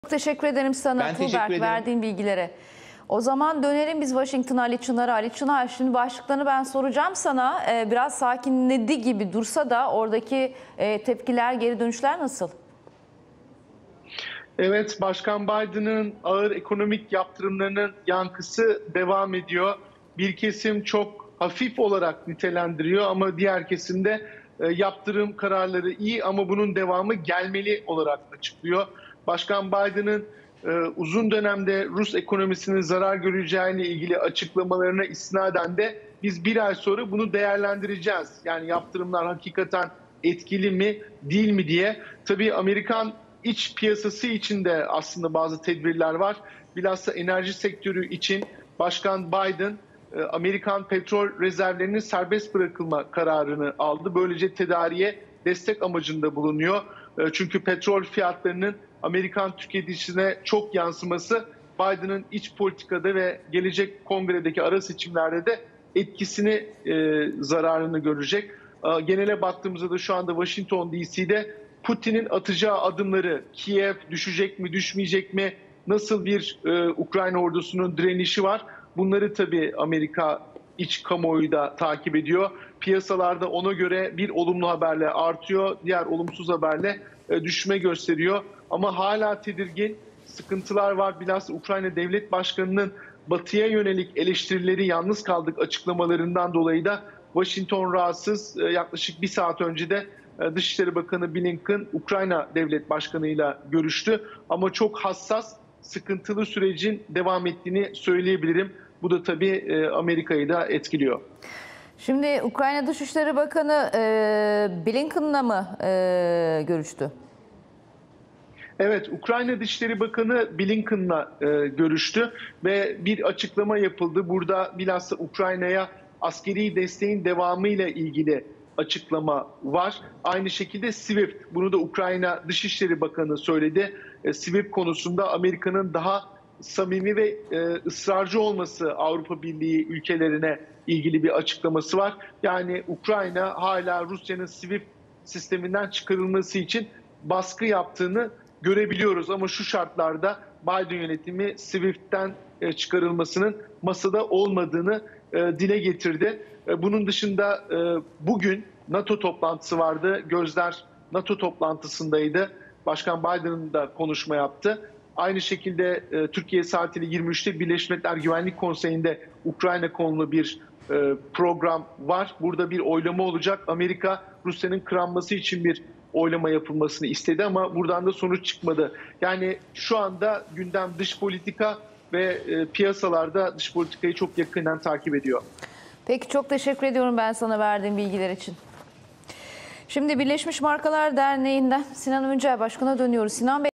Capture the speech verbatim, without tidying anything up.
Çok teşekkür ederim sana Ben teşekkür Tuğberk ederim. verdiğin bilgilere. O zaman dönelim biz Washington'a, Ali Çınar'a. Ali Çınar, şimdi başlıklarını ben soracağım sana. Ee, biraz sakinledi gibi dursa da oradaki e, tepkiler, geri dönüşler nasıl? Evet, Başkan Biden'ın ağır ekonomik yaptırımlarının yankısı devam ediyor. Bir kesim çok hafif olarak nitelendiriyor ama diğer kesimde e, yaptırım kararları iyi ama bunun devamı gelmeli olarak açıklıyor. Başkan Biden'ın e, uzun dönemde Rus ekonomisinin zarar göreceğiyle ilgili açıklamalarına istinaden de biz bir ay sonra bunu değerlendireceğiz. Yani yaptırımlar hakikaten etkili mi değil mi diye. Tabii Amerikan İç piyasası için de aslında bazı tedbirler var. Bilhassa enerji sektörü için Başkan Biden Amerikan petrol rezervlerinin serbest bırakılma kararını aldı. Böylece tedariye destek amacında bulunuyor. Çünkü petrol fiyatlarının Amerikan tüketicisine çok yansıması Biden'ın iç politikada ve gelecek kongredeki ara seçimlerde de etkisini, e, zararını görecek. Genele baktığımızda da şu anda Washington D C'de Putin'in atacağı adımları, Kiev düşecek mi, düşmeyecek mi, nasıl bir e, Ukrayna ordusunun direnişi var. Bunları tabii Amerika iç kamuoyu da takip ediyor. Piyasalarda ona göre bir olumlu haberle artıyor, diğer olumsuz haberle e, düşme gösteriyor. Ama hala tedirgin, sıkıntılar var. Bilhassa Ukrayna Devlet Başkanı'nın Batı'ya yönelik eleştirileri, yalnız kaldık açıklamalarından dolayı da Washington rahatsız. E, yaklaşık bir saat önce de Dışişleri Bakanı Blinken Ukrayna Devlet Başkanı'yla görüştü. Ama çok hassas, sıkıntılı sürecin devam ettiğini söyleyebilirim. Bu da tabii Amerika'yı da etkiliyor. Şimdi Ukrayna Dışişleri Bakanı e, Blinken'la mı e, görüştü? Evet, Ukrayna Dışişleri Bakanı Blinken'la e, görüştü ve bir açıklama yapıldı. Burada bilhassa Ukrayna'ya askeri desteğin devamıyla ilgili açıklama var. Aynı şekilde SWIFT, bunu da Ukrayna Dışişleri Bakanı söyledi. E, SWIFT konusunda Amerika'nın daha samimi ve e, ısrarcı olması Avrupa Birliği ülkelerine ilgili bir açıklaması var. Yani Ukrayna hala Rusya'nın SWIFT sisteminden çıkarılması için baskı yaptığını görebiliyoruz. Ama şu şartlarda Biden yönetimi SWIFT'ten e, çıkarılmasının masada olmadığını e, dile getirdi. Bunun dışında bugün NATO toplantısı vardı. Gözler NATO toplantısındaydı. Başkan Biden'ın da konuşma yaptı. Aynı şekilde Türkiye saatiyle yirmi üçte Birleşmiş Milletler Güvenlik Konseyi'nde Ukrayna konulu bir program var. Burada bir oylama olacak. Amerika Rusya'nın kıranması için bir oylama yapılmasını istedi ama buradan da sonuç çıkmadı. Yani şu anda gündem dış politika ve piyasalarda dış politikayı çok yakından takip ediyor. Peki, çok teşekkür ediyorum ben sana verdiğin bilgiler için. Şimdi Birleşmiş Markalar Derneği'nden Sinan Öncel Başkan'a dönüyoruz. Sinan Bey,